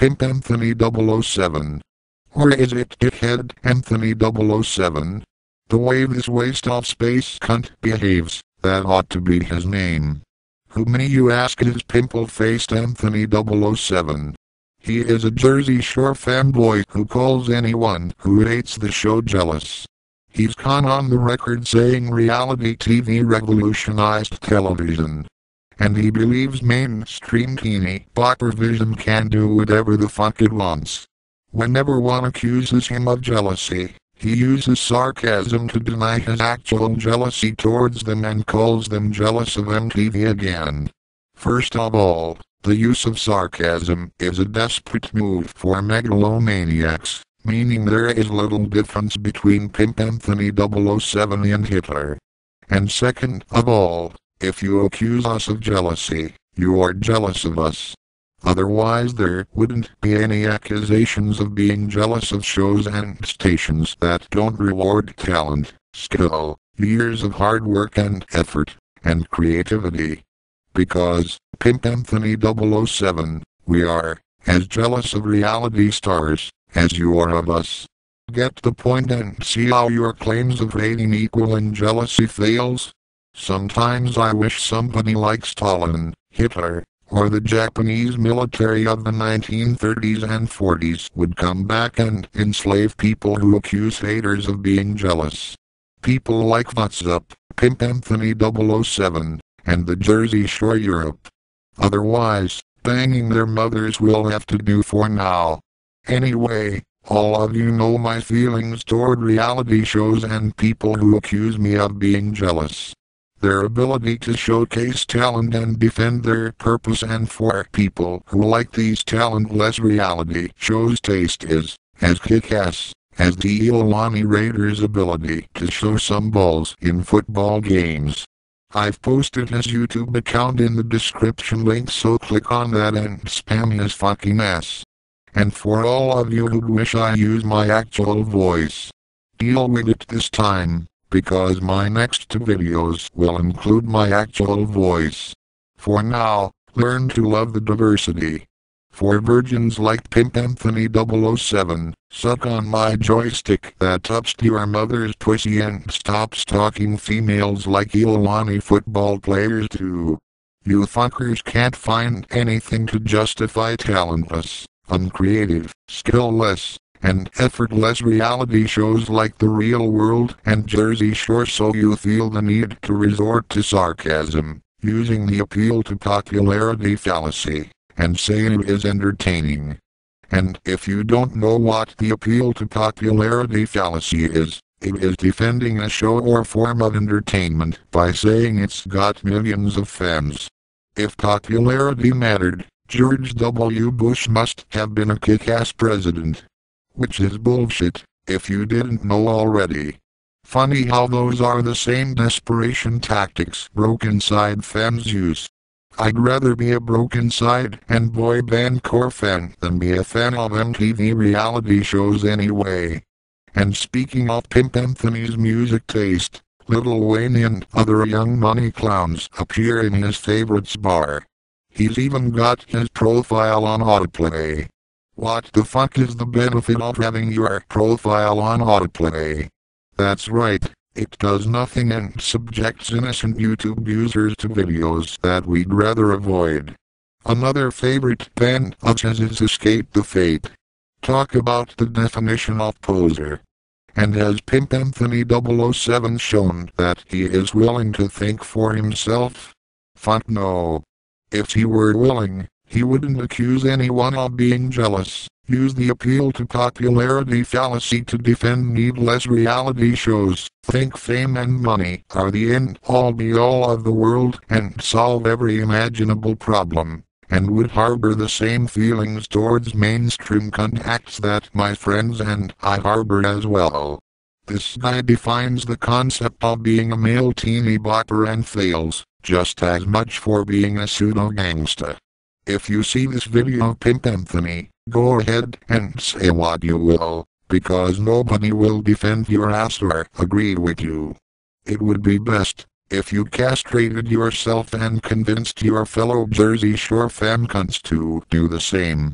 Pimp Anthony 007? Or is it Dickhead Anthony 007? The way this waste of space cunt behaves, that ought to be his name. Who may you ask is pimple-faced Anthony 007. He is a Jersey Shore fanboy who calls anyone who hates the show jealous. He's gone on the record saying reality TV revolutionized television. And he believes mainstream teeny bopper vision can do whatever the fuck it wants. Whenever one accuses him of jealousy, he uses sarcasm to deny his actual jealousy towards them and calls them jealous of MTV again. First of all, the use of sarcasm is a desperate move for megalomaniacs, meaning there is little difference between Pimp Anthony 007 and Hitler. And second of all, if you accuse us of jealousy, you are jealous of us. Otherwise there wouldn't be any accusations of being jealous of shows and stations that don't reward talent, skill, years of hard work and effort, and creativity. Because, Pimp Anthony 007, we are as jealous of reality stars as you are of us. Get the point and see how your claims of hating equal in jealousy fails? Sometimes I wish somebody like Stalin, Hitler, or the Japanese military of the 1930s and 40s would come back and enslave people who accuse haters of being jealous. People like What's Up, Pimp Anthony 007, and the Jersey Shore Europe. Otherwise, banging their mothers will have to do for now. Anyway, all of you know my feelings toward reality shows and people who accuse me of being jealous. Their ability to showcase talent and defend their purpose, and for people who like these talentless reality shows taste is as kick-ass as the Iolani Raiders' ability to show some balls in football games. I've posted his YouTube account in the description link, so click on that and spam his fucking ass. And for all of you who wish I use my actual voice, deal with it this time, because my next two videos will include my actual voice. For now, learn to love the diversity. For virgins like Pimp Anthony 007, suck on my joystick that touched your mother's pussy and stop stalking females like Iolani football players do. You fuckers can't find anything to justify talentless, uncreative, skill-less, and effortless reality shows like The Real World and Jersey Shore, so you feel the need to resort to sarcasm, using the appeal to popularity fallacy, and say it is entertaining. And if you don't know what the appeal to popularity fallacy is, it is defending a show or form of entertainment by saying it's got millions of fans. If popularity mattered, George W. Bush must have been a kick-ass president. Which is bullshit, if you didn't know already. Funny how those are the same desperation tactics broken side fans use. I'd rather be a broken side and boy band core fan than be a fan of MTV reality shows anyway. And speaking of Pimp Anthony's music taste, Lil Wayne and other Young Money clowns appear in his favorites bar. He's even got his profile on autoplay. What the fuck is the benefit of having your profile on autoplay? That's right, it does nothing and subjects innocent YouTube users to videos that we'd rather avoid. Another favorite band of his is Escape the Fate. Talk about the definition of poser. And has Pimp Anthony 007 shown that he is willing to think for himself? Fuck no. If he were willing, he wouldn't accuse anyone of being jealous, use the appeal to popularity fallacy to defend needless reality shows, think fame and money are the end-all be-all of the world and solve every imaginable problem, and would harbor the same feelings towards mainstream contacts that my friends and I harbor as well. This guy defines the concept of being a male teeny bopper and fails just as much for being a pseudo-gangsta. If you see this video of Pimp Anthony, go ahead and say what you will, because nobody will defend your ass or agree with you. It would be best if you castrated yourself and convinced your fellow Jersey Shore fan cunts to do the same.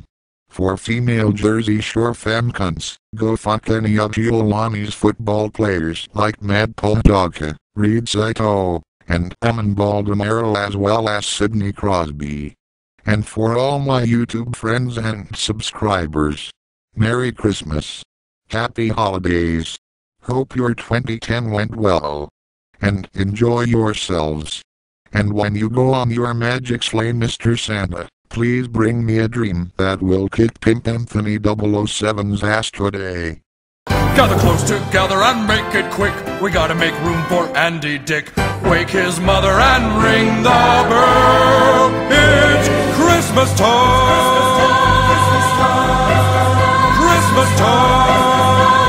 For female Jersey Shore femme cunts, go fuck any of Giuliani's football players like Matt Podolka, Reed Saito, and Eamon Baldonero, as well as Sidney Crosby. And for all my YouTube friends and subscribers, Merry Christmas. Happy Holidays. Hope your 2010 went well. And enjoy yourselves. And when you go on your magic sleigh, Mr. Santa, please bring me a dream that will kick Pimp Anthony 007's ass today. Gather close together and make it quick. We gotta make room for Andy Dick. Wake his mother and ring the bell. It's Christmas time. Christmas time.